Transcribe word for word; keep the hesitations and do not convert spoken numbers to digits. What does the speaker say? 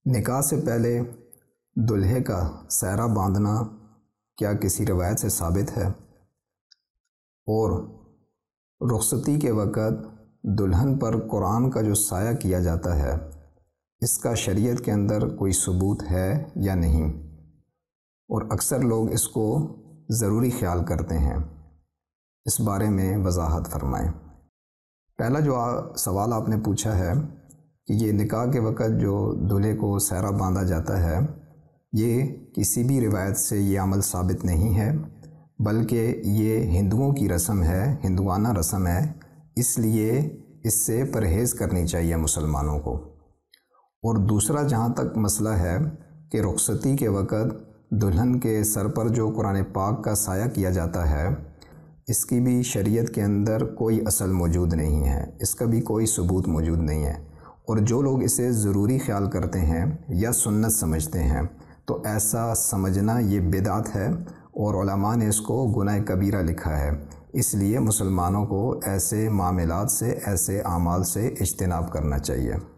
نکاح سے پہلے دلہے کا سہرا باندھنا کیا کسی روایت سے ثابت ہے؟ اور رخصتی کے وقت دلہن پر قرآن کا جو سایہ کیا جاتا ہے اس کا شریعت کے اندر کوئی ثبوت ہے یا نہیں؟ اور اکثر لوگ اس کو ضروری خیال کرتے ہیں، اس بارے میں وضاحت فرمائیں۔ پہلا جو سوال آپ نے پوچھا ہے کہ یہ نکاح کے وقت جو دلہے کو سہرا باندھا جاتا ہے یہ کسی بھی روایت سے یہ عمل ثابت نہیں ہے، بلکہ یہ ہندوؤں کی رسم ہے، ہندوانہ رسم ہے، اس لیے اس سے پرہیز کرنی چاہیے مسلمانوں کو۔ اور دوسرا جہاں تک مسئلہ ہے کہ رخصتی کے وقت دلہن کے سر پر جو قرآن پاک کا سایہ کیا جاتا ہے اس کی بھی شریعت کے اندر کوئی اصل موجود نہیں ہے، اس کا بھی کوئی ثبوت موجود نہیں ہے۔ اور جو لوگ اسے ضروری خیال کرتے ہیں یا سنت سمجھتے ہیں تو ایسا سمجھنا یہ بدعت ہے، اور علماء نے اس کو گناہ کبیرہ لکھا ہے۔ اس لیے مسلمانوں کو ایسے معاملات سے، ایسے اعمال سے اجتناب کرنا چاہیے۔